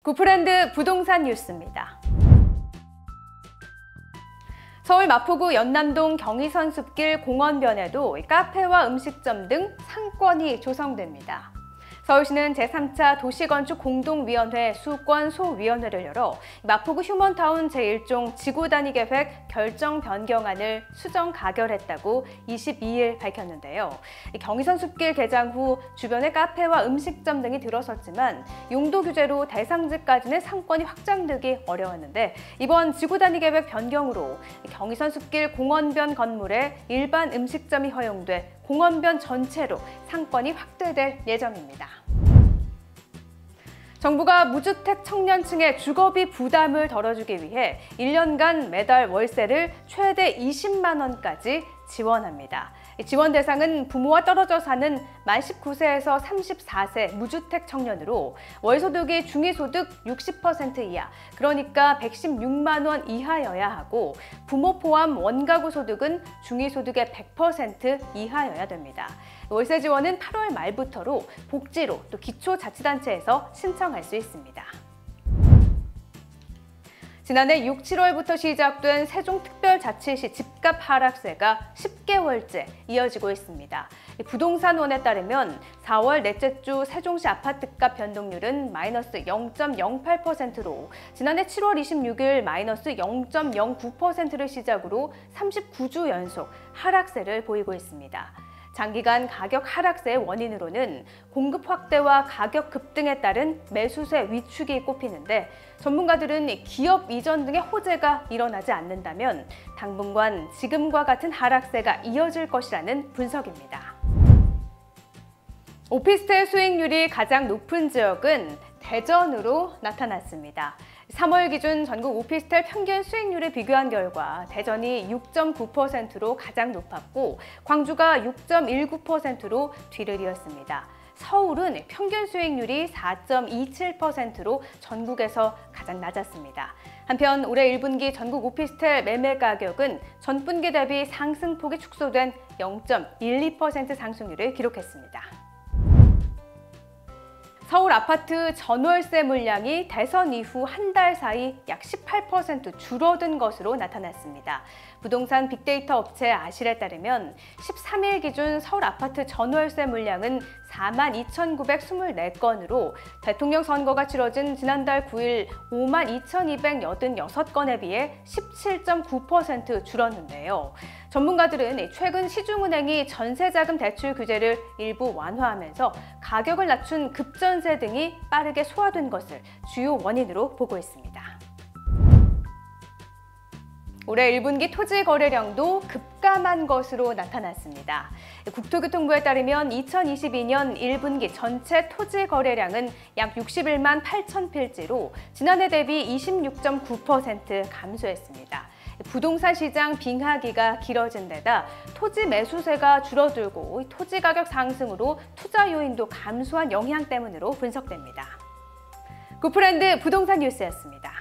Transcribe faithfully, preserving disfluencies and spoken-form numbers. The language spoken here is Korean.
구프랜드 부동산 뉴스입니다. 서울 마포구 연남동 경의선 숲길 공원변에도 카페와 음식점 등 상권이 조성됩니다. 서울시는 제삼 차 도시건축 공동위원회 수권 소위원회를 열어 마포구 휴먼타운 제일 종 지구단위 계획 결정 변경안을 수정 가결했다고 이십이 일 밝혔는데요. 경의선 숲길 개장 후 주변에 카페와 음식점 등이 들어섰지만 용도 규제로 대상지까지는 상권이 확장되기 어려웠는데 이번 지구단위 계획 변경으로 경의선 숲길 공원변 건물에 일반 음식점이 허용돼 공원변 전체로 상권이 확대될 예정입니다. 정부가 무주택 청년층의 주거비 부담을 덜어주기 위해 일 년간 매달 월세를 최대 이십만 원까지 지원합니다. 지원 대상은 부모와 떨어져 사는 만 십구 세에서 삼십사 세 무주택 청년으로 월소득이 중위소득 육십 퍼센트 이하, 그러니까 백십육만 원 이하여야 하고 부모 포함 원가구 소득은 중위소득의 백 퍼센트 이하여야 됩니다. 월세 지원은 팔월 말부터로 복지로 또 기초자치단체에서 신청할 수 있습니다. 지난해 육, 칠월부터 시작된 세종특별자치시 집값 하락세가 십 개월째 이어지고 있습니다. 부동산원에 따르면 사월 넷째 주 세종시 아파트값 변동률은 마이너스 영 점 영팔 퍼센트로 지난해 칠월 이십육일 마이너스 영 점 영구 퍼센트를 시작으로 삼십구 주 연속 하락세를 보이고 있습니다. 장기간 가격 하락세의 원인으로는 공급 확대와 가격 급등에 따른 매수세 위축이 꼽히는데 전문가들은 기업 이전 등의 호재가 일어나지 않는다면 당분간 지금과 같은 하락세가 이어질 것이라는 분석입니다. 오피스텔 수익률이 가장 높은 지역은 대전으로 나타났습니다. 삼월 기준 전국 오피스텔 평균 수익률을 비교한 결과 대전이 육 점 구 퍼센트로 가장 높았고 광주가 육 점 일구 퍼센트로 뒤를 이었습니다. 서울은 평균 수익률이 사 점 이칠 퍼센트로 전국에서 가장 낮았습니다. 한편 올해 일 분기 전국 오피스텔 매매 가격은 전분기 대비 상승폭이 축소된 영 점 일이 퍼센트 상승률을 기록했습니다. 서울 아파트 전월세 물량이 대선 이후 한 달 사이 약 십팔 퍼센트 줄어든 것으로 나타났습니다. 부동산 빅데이터 업체 아실에 따르면 십삼 일 기준 서울 아파트 전월세 물량은 사만 이천구백이십사 건으로 대통령 선거가 치러진 지난달 구 일 오만 이천이백팔십육 건에 비해 십칠 점 구 퍼센트 줄었는데요. 전문가들은 최근 시중은행이 전세자금 대출 규제를 일부 완화하면서 가격을 낮춘 급전세 등이 빠르게 소화된 것을 주요 원인으로 보고 있습니다. 올해 일 분기 토지 거래량도 급감한 것으로 나타났습니다. 국토교통부에 따르면 이천이십이 년 일 분기 전체 토지 거래량은 약 육십일만 팔천 필지로 지난해 대비 이십육 점 구 퍼센트 감소했습니다. 부동산 시장 빙하기가 길어진 데다 토지 매수세가 줄어들고 토지 가격 상승으로 투자 요인도 감소한 영향 때문으로 분석됩니다. 구프랜드 부동산 뉴스였습니다.